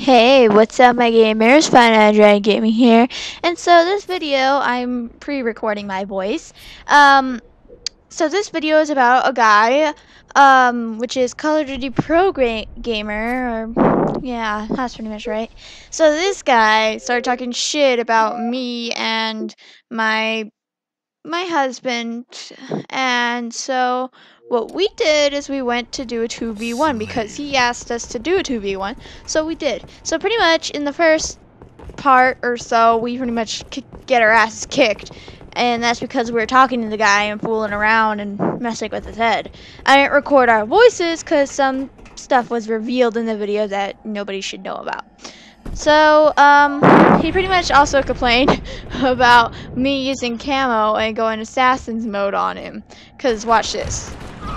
Hey, what's up my gamers? Fun Android Gaming here. And so this video, I'm pre-recording my voice. So this video is about a guy, which is Call of Duty Gamer, or yeah, that's pretty much right. So this guy started talking shit about me and my my husband, and so what we did is we went to do a 2v1 because he asked us to do a 2v1, so we did. So pretty much in the first part or so, we pretty much get our asses kicked, and that's because we were talking to the guy and fooling around and messing with his head. I didn't record our voices because some stuff was revealed in the video that nobody should know about. So, he pretty much also complained about me using camo and going assassin's mode on him. Cause watch this.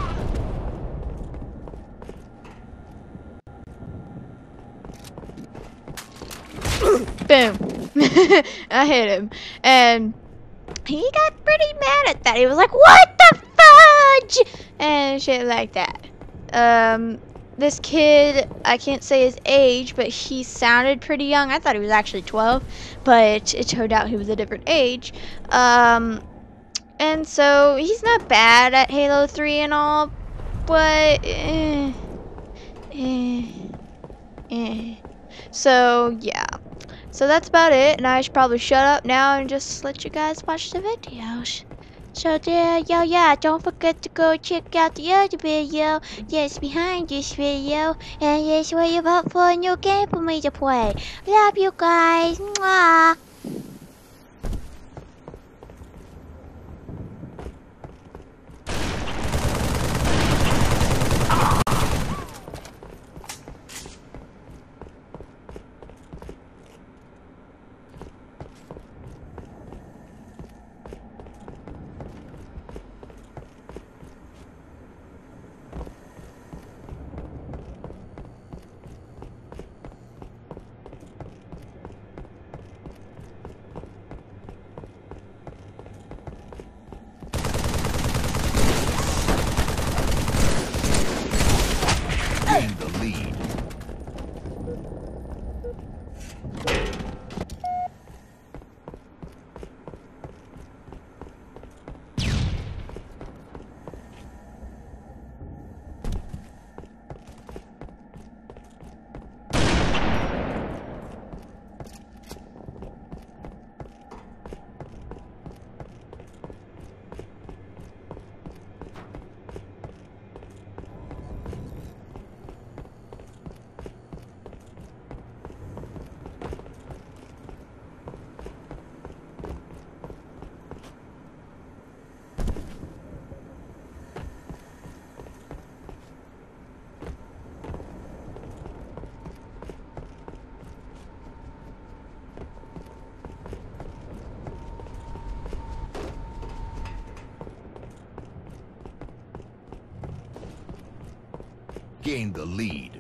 Boom. I hit him. And he got pretty mad at that. He was like, "What the fudge?" And shit like that. This kid, I can't say his age, but he sounded pretty young. I thought he was actually 12, but it turned out he was a different age. And so he's not bad at Halo 3 and all, but so yeah. So that's about it, and I should probably shut up now and just let you guys watch the videos. So there, yeah, don't forget to go check out the other video that's behind this video, and that's where you vote for a new game for me to play. Love you guys, mwah! Gain the lead. Gain the lead.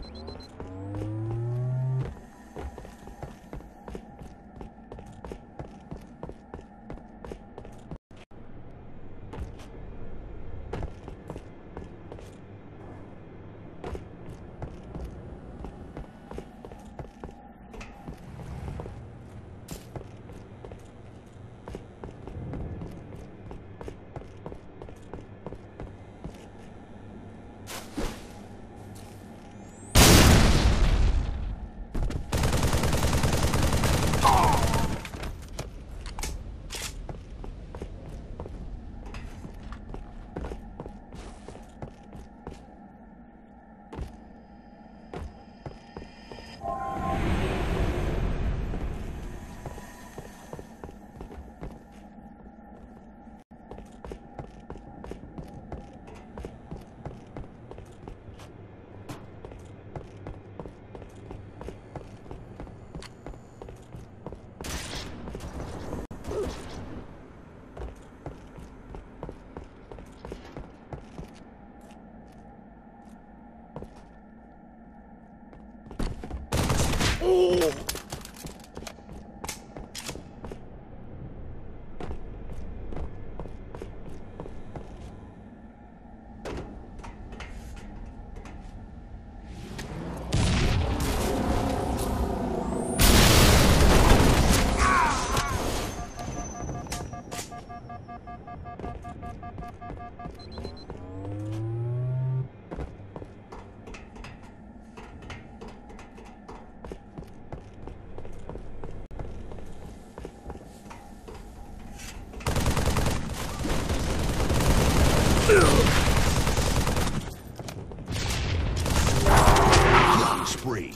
Killing spree.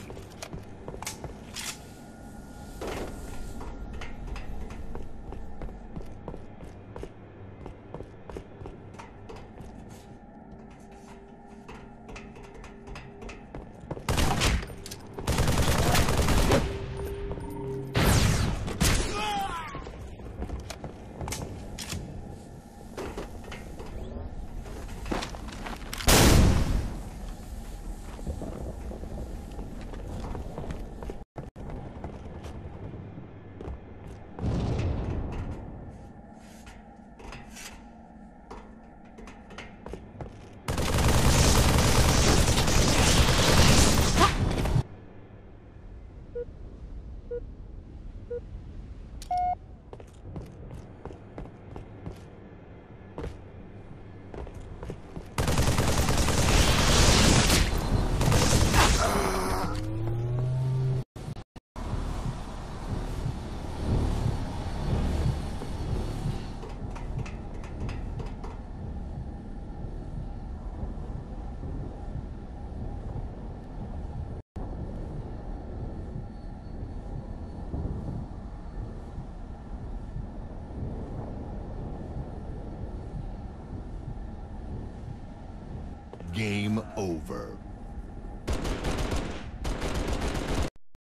Game over.